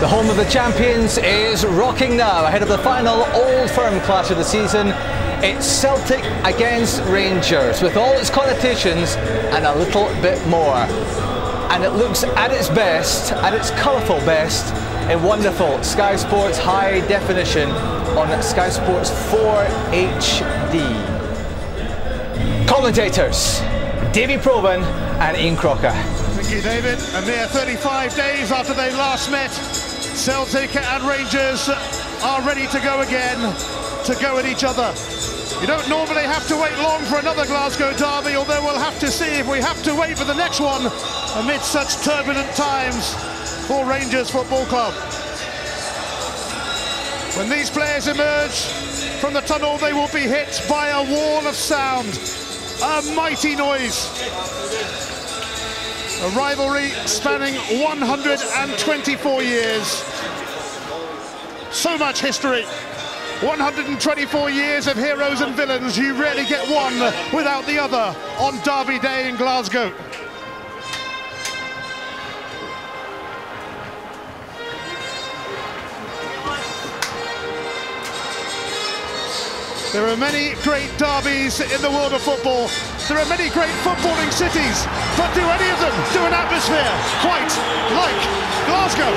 The home of the champions is rocking now ahead of the final Old Firm clash of the season. It's Celtic against Rangers with all its connotations and a little bit more. And it looks at its best, at its colourful best, in wonderful Sky Sports high definition on Sky Sports 4 HD. Commentators, Davy Provan and Ian Crocker. Thank you, David. A mere 35 days after they last met, Celtic and Rangers are ready to go again, to go at each other. You don't normally have to wait long for another Glasgow Derby, although we'll have to see if we have to wait for the next one amid such turbulent times for Rangers Football Club. When these players emerge from the tunnel, they will be hit by a wall of sound, a mighty noise. A rivalry spanning 124 years. So much history. 124 years of heroes and villains. You rarely get one without the other on Derby Day in Glasgow. There are many great derbies in the world of football. There are many great footballing cities, but do any of them do an atmosphere quite like Glasgow?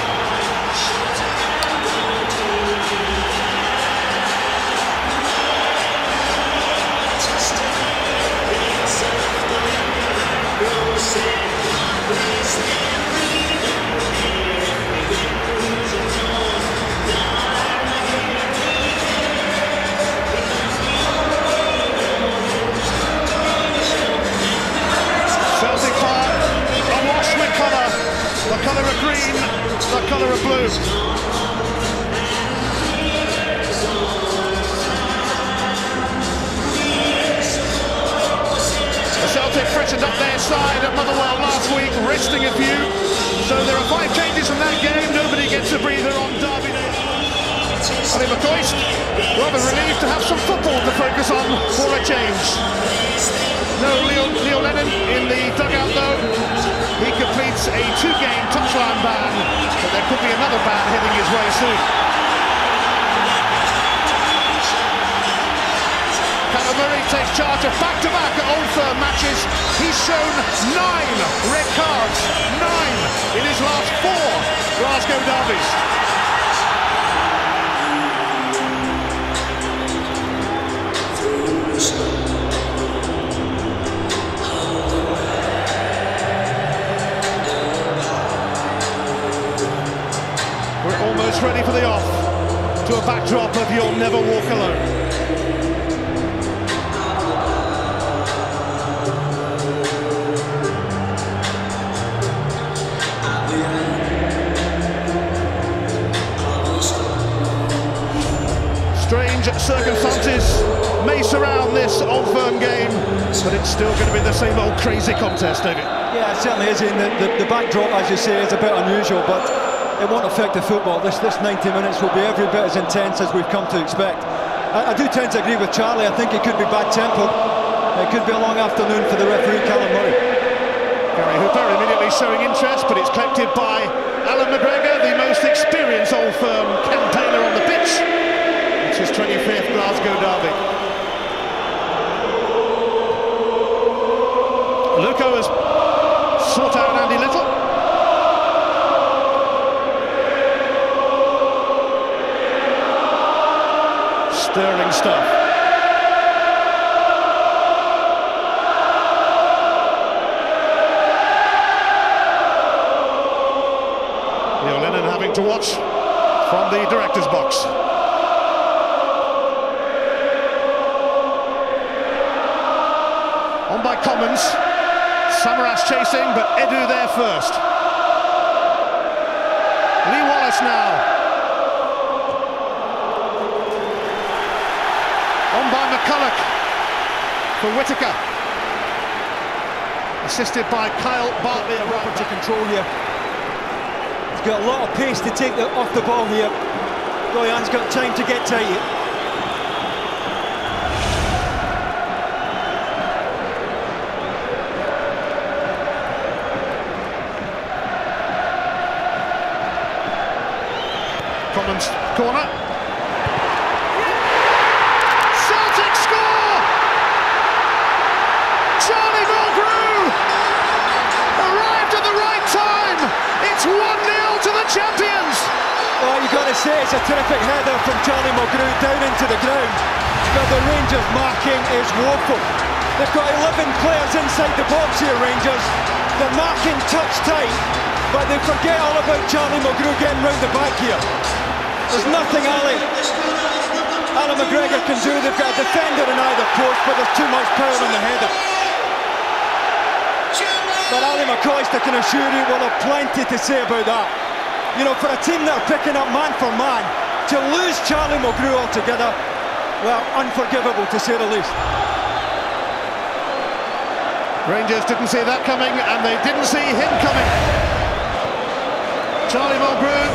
Celtic Park, awash with colour, the colour of green, the colour of blue. The Celtic freshened up their side at Motherwell last week, resting a few. So there are 5 changes from that game. Nobody gets a breather on Derby Day. Ollie McCoist, rather relieved to have some football to focus on for a change. No Leo Lennon in the dugout though. He completes a 2-game touchline ban, but there could be another ban heading his way soon. Callum Murray takes charge of back-to-back at Old Firm matches. He's shown 9 red cards, 9 in his last 4 Glasgow derbies. We're almost ready for the off, to a backdrop of You'll Never Walk Alone. Strange circumstances may surround this Old Firm game, but it's still going to be the same old crazy contest, David. Yeah, it certainly is. The backdrop, as you say, is a bit unusual, but it won't affect the football. This 90 minutes will be every bit as intense as we've come to expect. I do tend to agree with Charlie. I think it could be bad-tempered. It could be a long afternoon for the referee, Callum Murray. Gary Hooper immediately showing interest, but it's collected by Alan McGregor, the most experienced Old Firm campaigner on the pitch. It's his 25th Glasgow derby. Luco has sought out Andy Little. Stirring stuff. Leo Lennon having to watch from the director's box. On by Commons. Samaras chasing, but Edu there first. Lee Wallace now. On by McCulloch for Whittaker. Assisted by Kyle Bartley. A proper to control here. He's got a lot of pace to take off the ball here. Goyan's got time to get tight. Commons corner. Celtic score! Charlie Mulgrew arrived at the right time. It's 1-0 to the champions. Well, you've got to say it's a terrific header from Charlie Mulgrew down into the ground. But the Rangers marking is woeful. They've got 11 players inside the box here, Rangers. They're marking touch tight, but they forget all about Charlie Mulgrew getting round the back here. There's nothing Alan McGregor can do. They've got a defender in either post, but there's too much power on the header. But Ali McCoist, I can assure you, will have plenty to say about that. You know, for a team that are picking up man for man, to lose Charlie Mulgrew altogether, well, unforgivable to say the least. Rangers didn't see that coming, and they didn't see him coming. Charlie Mulgrew,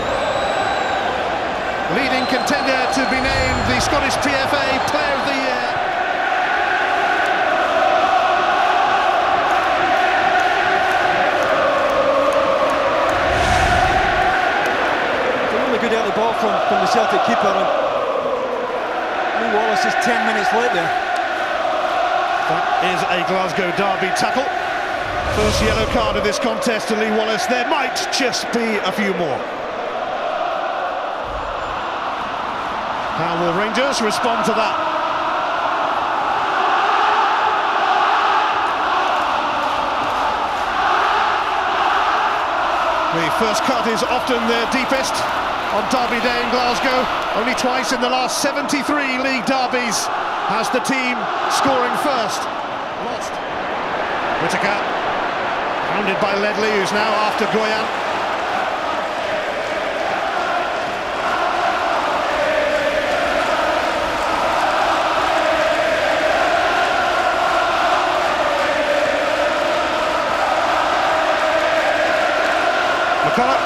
leading contender to be named the Scottish PFA Player of the Year. It's a really good early ball from the Celtic keeper, and Lee Wallace is 10 minutes late there. That is a Glasgow Derby tackle. First yellow card of this contest to Lee Wallace. There might just be a few more. How will Rangers respond to that? The first cut is often their deepest on Derby Day in Glasgow. Only twice in the last 73 league derbies has the team scoring first lost. Whittaker, hounded by Ledley, who's now after Goyan. McCulloch.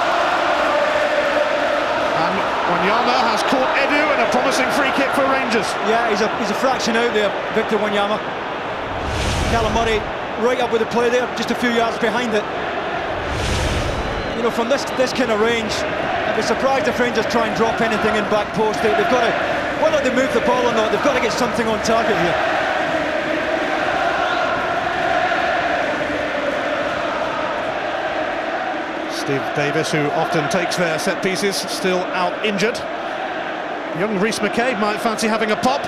And Wanyama has caught Edu, and a promising free kick for Rangers. Yeah, he's a fraction out there, Victor Wanyama. Callum Murray right up with the play there, just a few yards behind it. You know, from this kind of range, I'd be surprised if Rangers try and drop anything in back post. They've got to, whether they move the ball or not, they've got to get something on target here. Steve Davis, who often takes their set pieces, still out injured. Young Rhys McCabe might fancy having a pop.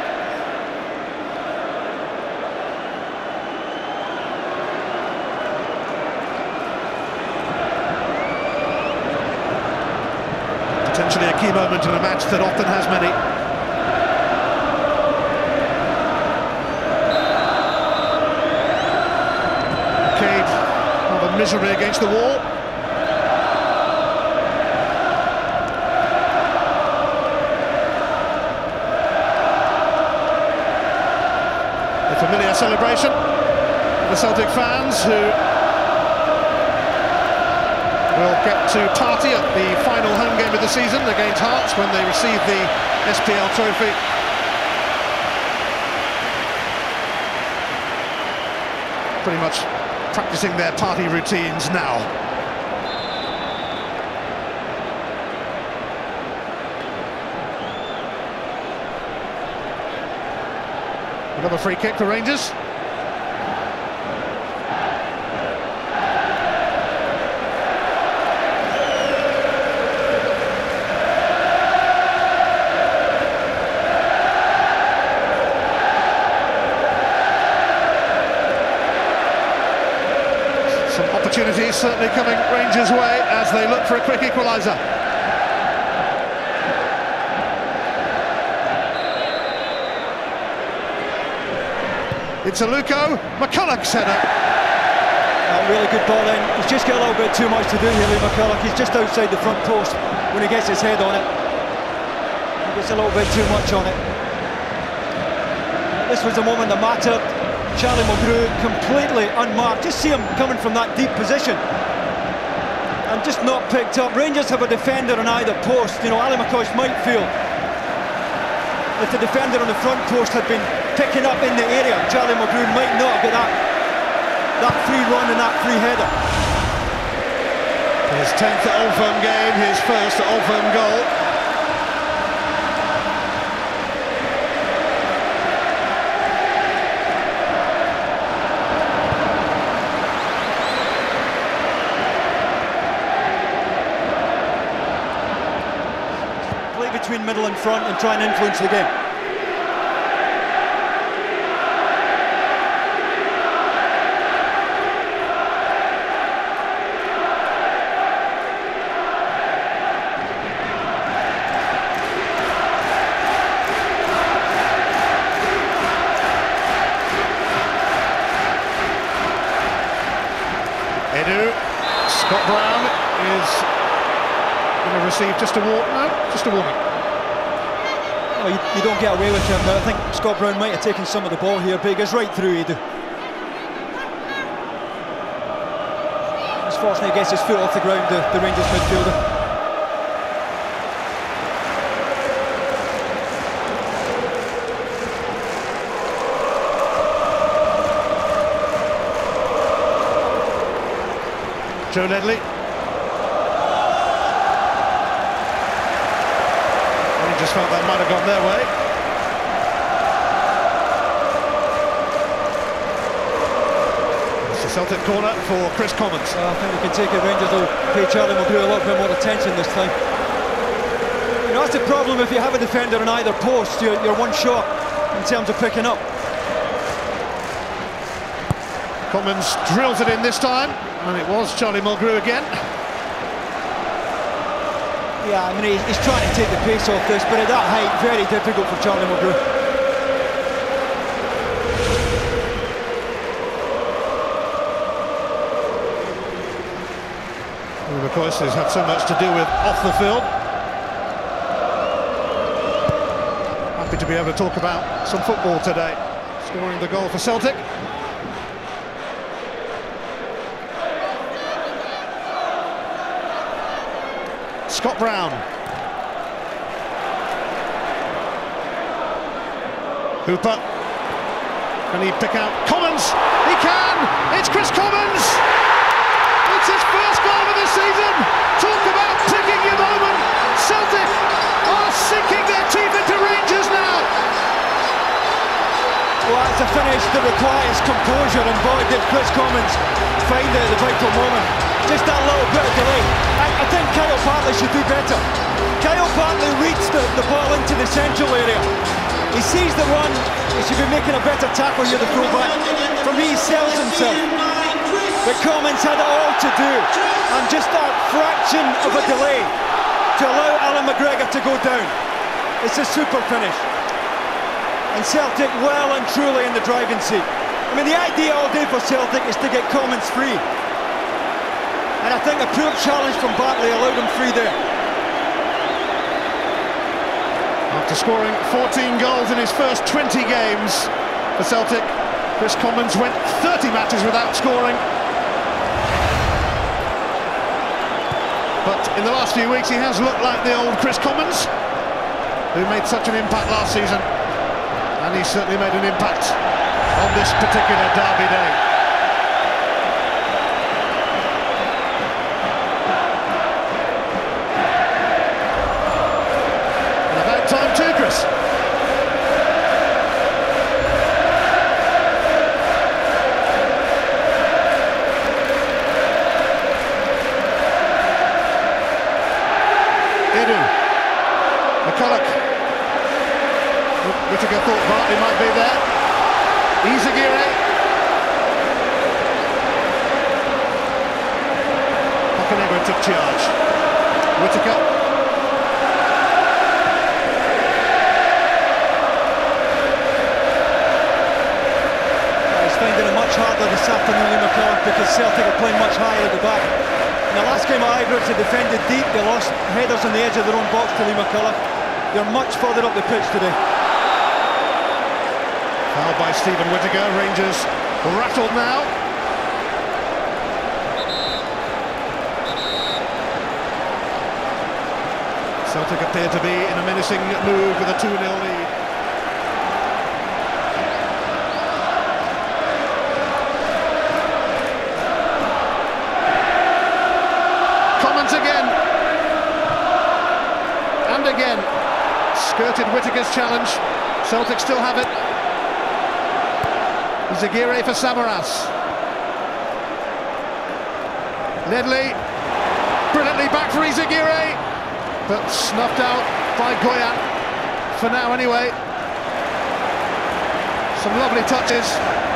Potentially a key moment in a match that often has many. McCabe rather miserably against the wall. A familiar celebration for the Celtic fans, who will get to party at the final home game of the season against Hearts when they receive the SPL trophy. Pretty much practicing their party routines now. Another free kick for Rangers. Some opportunities certainly coming Rangers' way as they look for a quick equaliser. It's a Luco, McCulloch's header. Really good ball in. He's just got a little bit too much to do here, Lee McCulloch. He's just outside the front post when he gets his head on it. He gets a little bit too much on it. This was the moment that mattered. Charlie Mulgrew completely unmarked. Just see him coming from that deep position and just not picked up. Rangers have a defender on either post. You know, Ali McCoist might feel if the defender on the front post had been picking up in the area, Charlie Mulgrew might not get that free run and that free header. His 10th at Old Firm game, his first at Old Firm goal. between middle and front and try and influence the game. Scott Brown is going to receive just a warning. No, you don't get away with him, but I think Scott Brown might have taken some of the ball here, but he goes right through, Edu. Unfortunately, he gets his foot off the ground, the Rangers midfielder. Joe Ledley. Rangers felt that might have gone their way. It's a Celtic corner for Chris Commons. I think we can take it. Rangers will pay Charlie Mulgrew a little bit more attention this time. You know, that's the problem if you have a defender on either post. You're one shot in terms of picking up. Commons drills it in this time, and it was Charlie Mulgrew again. Yeah, I mean, he's trying to take the pace off this, but at that height, very difficult for Charlie Mulgrew. Of course, he's had so much to do with off the field. Happy to be able to talk about some football today. Scoring the goal for Celtic. Scott Brown. Hooper. Can he pick out Commons? He can! It's Chris Commons! It's his first goal of the season! Talk about picking your moment! Celtic are sinking their teeth into Rangers now! Well, it's a finish that requires composure, and boy, did Chris Commons find it at the vital moment. Just that little bit of delay. I think Kyle Bartley should do better. Kyle Bartley reads the ball into the central area. He sees the run, he should be making a better tackle here, the fullback. For me, he sells himself. But Commons had it all to do, and just that fraction of a delay to allow Alan McGregor to go down. It's a super finish. And Celtic well and truly in the driving seat. I mean, the idea all day for Celtic is to get Commons free. And I think a poor challenge from Bartley allowed him free there. After scoring 14 goals in his first 20 games for Celtic, Chris Commons went 30 matches without scoring. But in the last few weeks he has looked like the old Chris Commons, who made such an impact last season. And he certainly made an impact on this particular derby day. Time too, Chris. Edu. McCulloch. Whittaker thought Bartley might be there. Izagirre. Montenegro took charge. Whittaker. Finding it much harder this afternoon, Lee McCulloch, because Celtic are playing much higher at the back. In the last game at Ibrox, they defended deep, they lost headers on the edge of their own box to Lee McCulloch. They're much further up the pitch today. Foul by Stephen Whittaker. Rangers rattled now. Celtic appear to be in a menacing mood with a 2-0 lead. Again and again skirted Whittaker's challenge. Celtic still have it. Izagirre for Samaras. Ledley brilliantly back for Izagirre, but snuffed out by Goyan, for now anyway. Some lovely touches.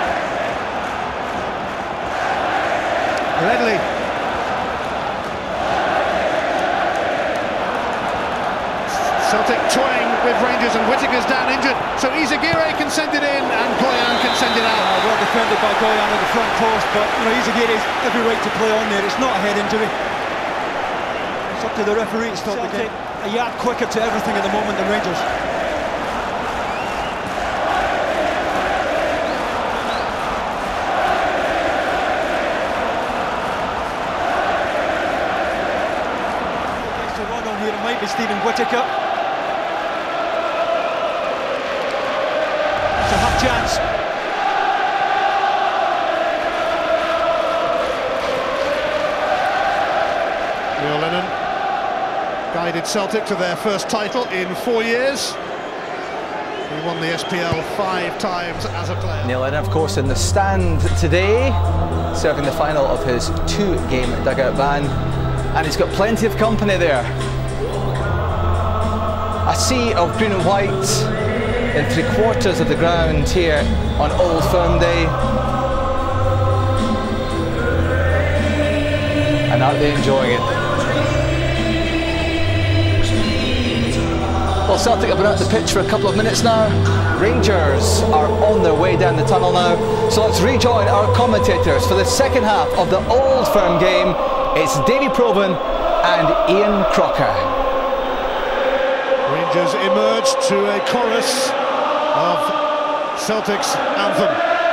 Ledley. Celtic toying with Rangers, and Whittaker's down injured, so Izagirre can send it in and Goyan can send it out. Well defended by Goyan at the front post, but Izagirre's every right to play on there. It's not a head injury. It's up to the referee to stop the game. A yard quicker to everything at the moment than Rangers. Run on here, it might be Stephen Whittaker. It's a half chance. Neil Lennon guided Celtic to their first title in 4 years. He won the SPL 5 times as a player. Neil Lennon, of course, in the stand today, serving the final of his 2-game dugout ban, and he's got plenty of company there. A sea of green and white in 3/4 of the ground here on Old Firm Day. And aren't they enjoying it? Well, Celtic have been out the pitch for a couple of minutes now. Rangers are on their way down the tunnel now. So let's rejoin our commentators for the second half of the Old Firm game. It's Davy Provan and Ian Crocker. Rangers emerged to a chorus of Celtic's anthem.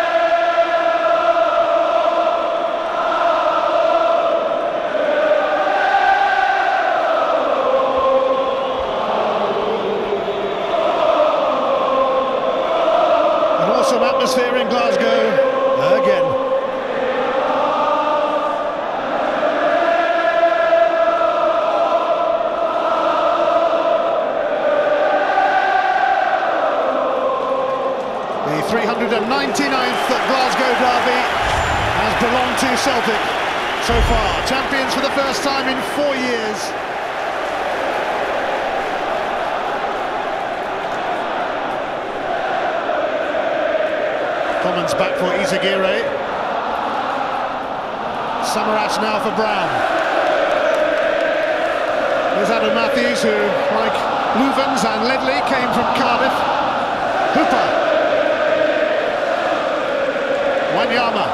An awesome atmosphere in Glasgow again. The 399th Glasgow Derby has belonged to Celtic so far. Champions for the first time in 4 years. Commons back for Izagirre. Samaras now for Brown. There's Adam Matthews, who, like Louvens and Ledley, came from Cardiff. Hooper. Wanyama.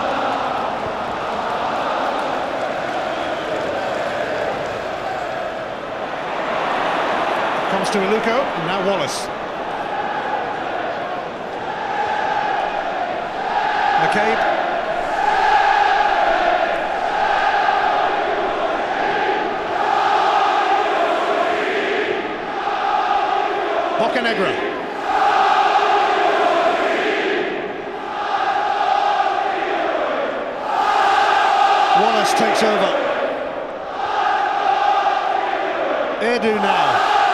Comes to Iluko, and now Wallace. McCabe. Bocanegra. Wallace takes over. Edu now.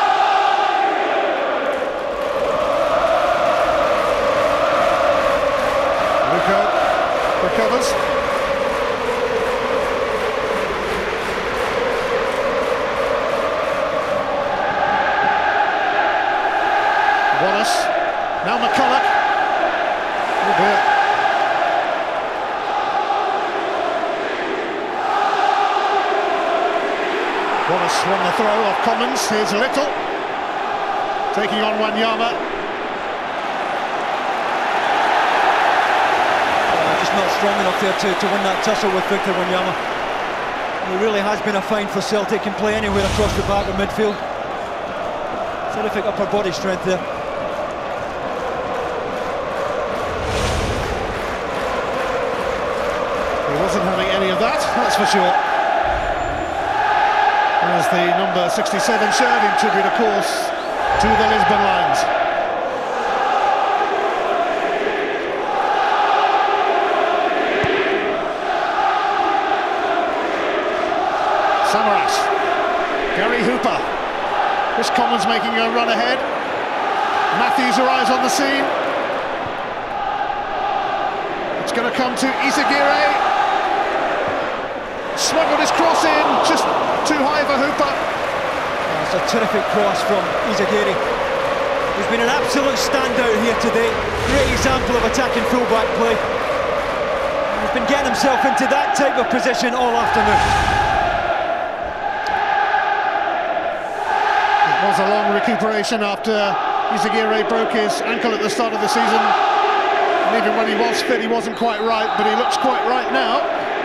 Luko recovers. Wallace. Now McCulloch. Oh dear. Wallace won the throw off Commons. Here's Little taking on Wanyama. Just not strong enough there to win that tussle with Victor Wanyama. It really has been a find for Celtic. Can play anywhere across the back of midfield. Terrific upper body strength there. He wasn't having any of that, that's for sure. As the number 67 shirt in tribute, of course, to the Lisbon Lions. Samaras. Gary Hooper. Chris Commons making a run ahead. Matthews arrives on the scene. It's going to come to Izagirre. Smuggled his cross in, just too high for Hooper. That's a terrific cross from Izagiri. He's been an absolute standout here today. Great example of attacking full-back play. He's been getting himself into that type of position all afternoon. It was a long recuperation after Izagiri broke his ankle at the start of the season. And even when he was fit, he wasn't quite right, but he looks quite right now.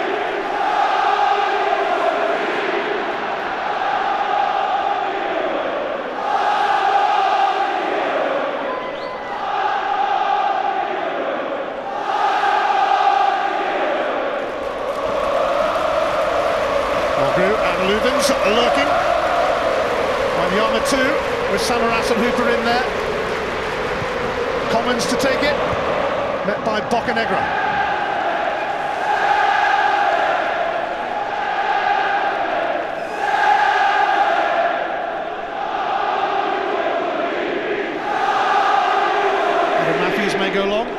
Mulgrew and Lubens lurking. Wanyama too, with Samaras and Hooper in there. Commons to take it, met by Bocanegra. Adam Matthews may go long.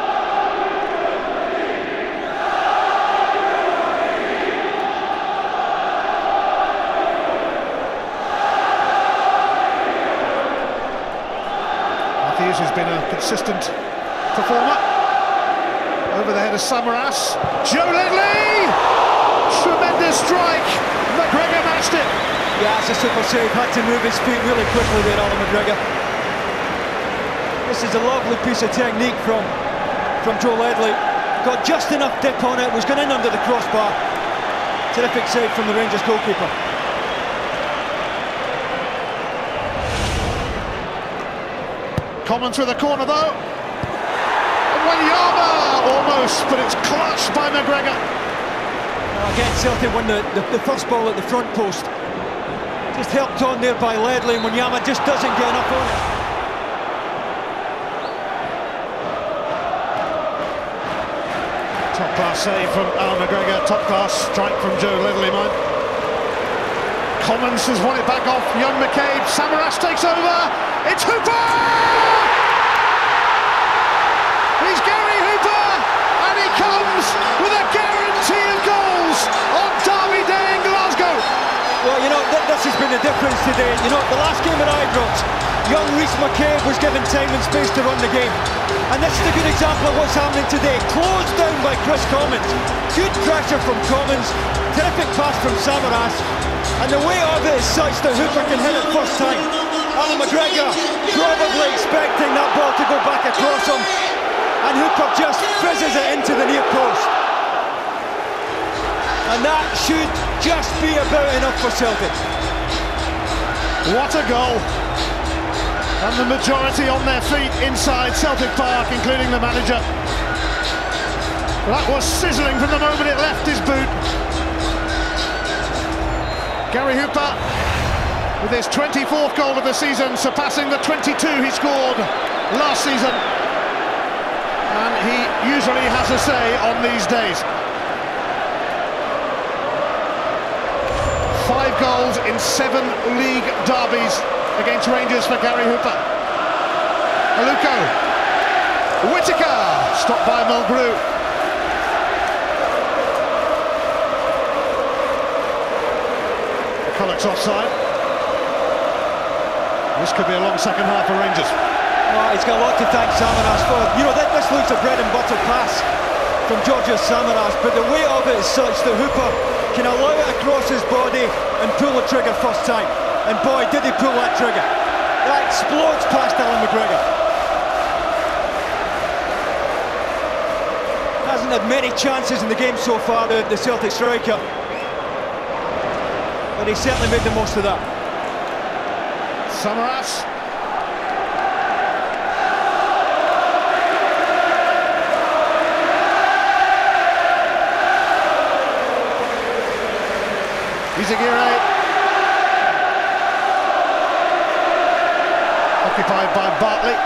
Matthews has been a consistent performer. Over the head of Samaras. Joe Ledley! Tremendous strike. McGregor matched it. Yeah, it's a super save. Had to move his feet really quickly there, Alan McGregor. This is a lovely piece of technique from Joe Ledley. Got just enough dip on it, was going in under the crossbar. Terrific save from the Rangers goalkeeper. Common through the corner though. Wanyama almost, but it's clutched by McGregor. Again, Celtic won the first ball at the front post. Just helped on there by Ledley, and Wanyama just doesn't get enough on it. Top class save from Alan McGregor, top class strike from Joe Ledley, mine. Commons has won it back off young McCabe. Samaras takes over. It's Hooper! He's Gary Hooper, and he comes with a guarantee of goals on Derby Day in Glasgow. Well, you know, this has been the difference today. You know, the last game at Ibrox, young Rhys McCabe was given time and space to run the game. And this is a good example of what's happening today. Closed down by Chris Commons. Good pressure from Commons. Terrific pass from Samaras. And the weight of it is such that Hooper can hit it first time. Alan McGregor probably expecting that ball to go back across him. And Hooper just fizzes it into the near post. And that should just be about enough for Celtic. What a goal. And the majority on their feet inside Celtic Park, including the manager. That was sizzling from the moment it left his boot. Gary Hooper with his 24th goal of the season, surpassing the 22 he scored last season. And he usually has a say on these days. 5 goals in 7 league derbies against Rangers for Gary Hooper. Aluko. Whittaker, stopped by Mulgrew. Culloch's offside. This could be a long second half for Rangers. Oh, he's got a lot to thank Samaras for. You know, this looks a bread and butter pass from Georgios Samaras, but the weight of it is such that Hooper can allow it across his body and pull the trigger first time. And boy, did he pull that trigger. That explodes past Alan McGregor. Hasn't had many chances in the game so far, the Celtic striker. But he certainly made the most of that. Samaras. Izagiri. Occupied by Bartley.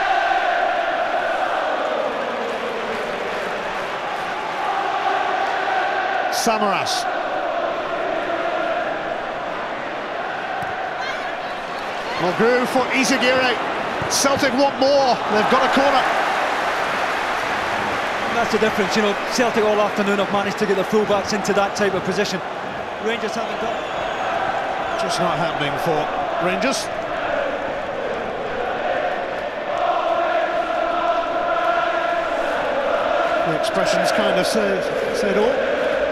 Samaras. Mulgrew for Izagiri. Celtic want more. They've got a corner. That's the difference, you know. Celtic all afternoon have managed to get their fullbacks into that type of position. Rangers haven't done. Just not happening for Rangers. The expressions kind of say it all.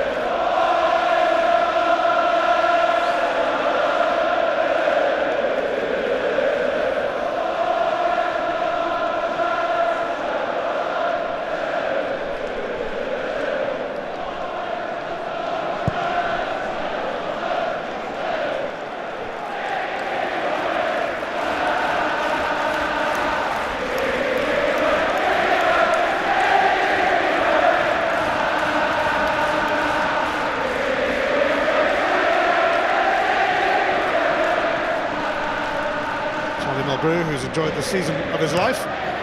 Mulgrew, who's enjoyed the season of his life.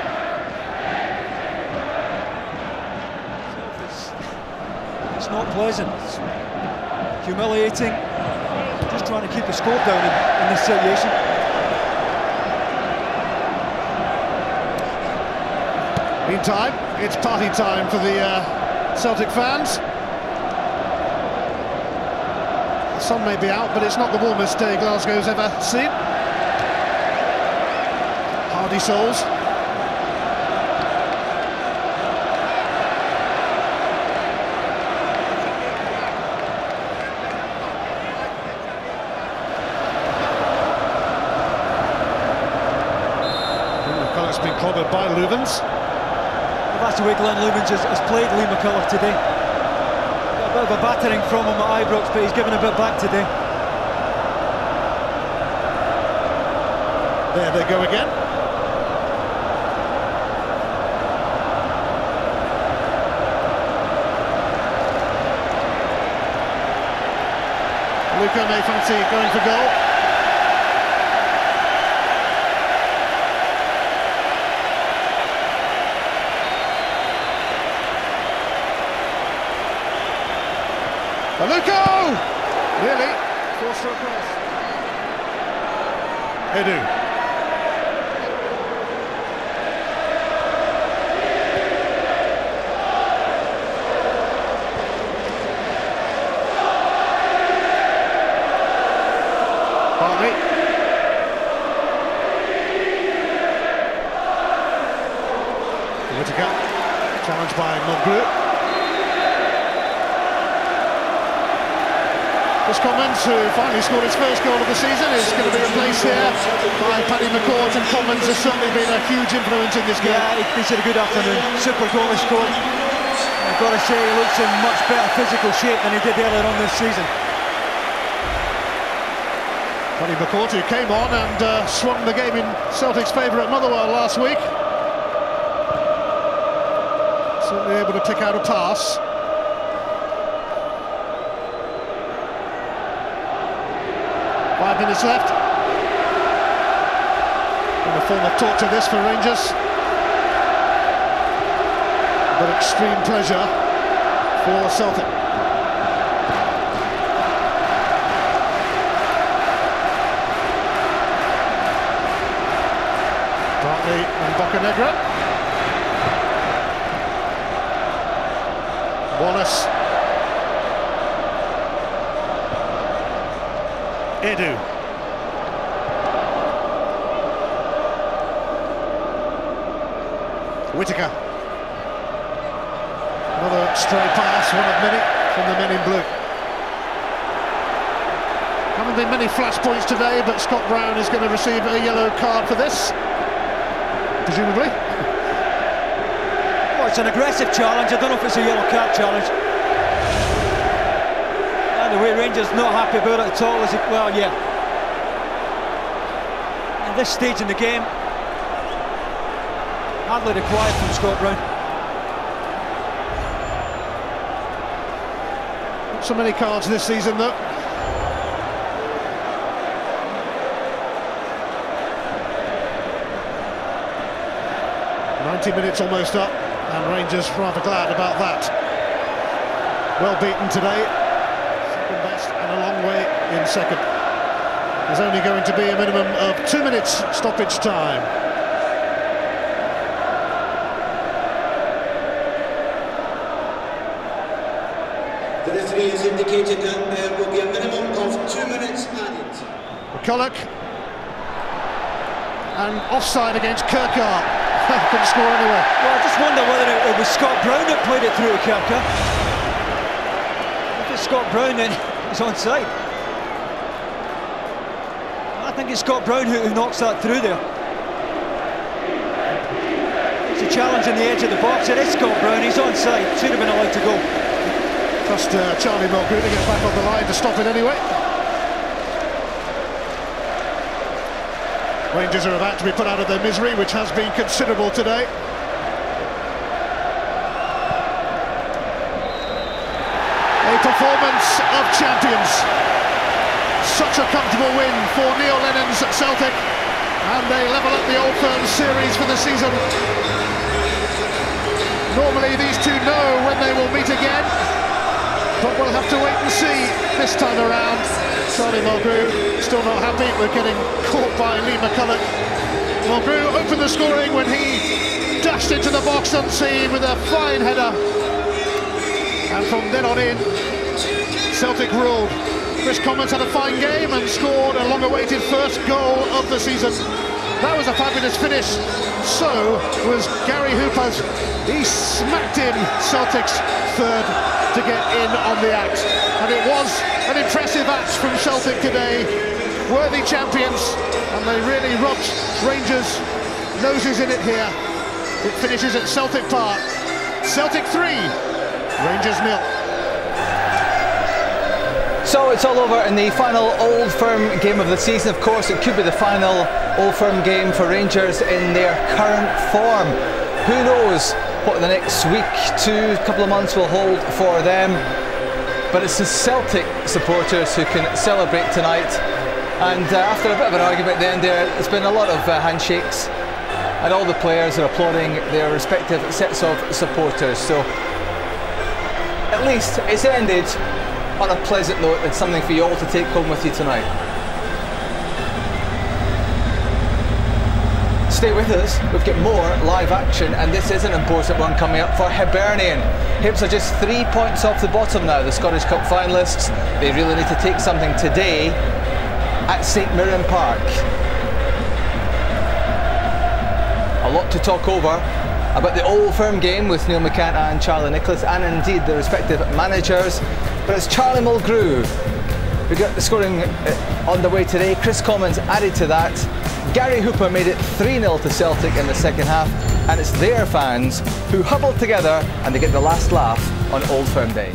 It's not pleasant. It's humiliating. Just trying to keep the score down in this situation. Meantime, it's party time for the Celtic fans. The sun may be out, but it's not the warmest day Glasgow's ever seen. Hardy souls. McCulloch's been clobbered by Luvens. Well, that's the way Glenn Luvens has played Lee McCulloch today. Got a bit of a battering from him at Ibrox, but he's given a bit back today. There they go again. Luca may fancy going for goal. Luca! Really? Four-stroke cross. Edu. Challenged by Mulgrew. Chris Commons, who finally scored his first goal of the season, is going to be replaced here by Paddy McCourt, and Commons has certainly been a huge influence in this game. Yeah, he's had a good afternoon. Super goal he scored. I've got to say, he looks in much better physical shape than he did earlier on this season. Paddy McCourt, who came on and swung the game in Celtic's favour at Motherwell last week. Certainly able to pick out a pass. Five minutes left. In the form of torture this for Rangers. But extreme pleasure for Celtic. Bartley and Bocanegra. Wallace. Edu. Whittaker. Another stray pass, one of many from the men in blue. Haven't been many flashpoints today, but Scott Brown is going to receive a yellow card for this, presumably. Well, it's an aggressive challenge. I don't know if it's a yellow card challenge. And the way Rangers not happy about it at all is it, well, yeah. At this stage in the game, hardly required from Scott Brown. Not so many cards this season, though. Minutes almost up, and Rangers rather glad about that. Well beaten today, second best and a long way in second. There's only going to be a minimum of 2 minutes stoppage time. The referee has indicated that there will be a minimum of 2 minutes added. McCulloch and offside against Kirkar. Couldn't score anyway. Well, I just wonder whether it was Scott Brown that played it through Kirkar. If it's Scott Brown, then he's onside. I think it's Scott Brown who knocks that through there. It's a challenge on the edge of the box. It is Scott Brown, he's onside. Should have been allowed to go. Trust Charlie Mulgrew to get back on the line to stop it anyway. Rangers are about to be put out of their misery, which has been considerable today. A performance of champions. Such a comfortable win for Neil Lennon's Celtic, and they level up the Old Firm series for the season. Normally these two know when they will meet again, but we'll have to wait and see this time around. Charlie Mulgrew still not happy. We're getting caught by Lee McCulloch. Mulgrew opened the scoring when he dashed into the box unseen with a fine header, and from then on in, Celtic ruled. Chris Commons had a fine game and scored a long-awaited first goal of the season. That was a fabulous finish. So was Gary Hooper's. He smacked in Celtic's third to get in on the act. And it was an impressive act from Celtic today. Worthy champions, and they really rubbed Rangers' noses in it here. It finishes at Celtic Park. Celtic 3, Rangers 0. So it's all over in the final Old Firm game of the season. Of course, it could be the final Old Firm game for Rangers in their current form. Who knows what the next week, couple of months will hold for them. But it's the Celtic supporters who can celebrate tonight. And after a bit of an argument then there's been a lot of handshakes, and all the players are applauding their respective sets of supporters. So at least it's ended on a pleasant note. It's something for you all to take home with you tonight. Stay with us, we've got more live action, and this is an important one coming up for Hibernian. Hibs are just 3 points off the bottom now, the Scottish Cup finalists. They really need to take something today at St Mirren Park. A lot to talk over about the Old Firm game with Neil McCann and Charlie Nicholas, and indeed the respective managers. But it's Charlie Mulgrew who got the scoring on the way today. Chris Commons added to that. Gary Hooper made it 3-0 to Celtic in the second half, and it's their fans who huddled together and they get the last laugh on Old Firm Day.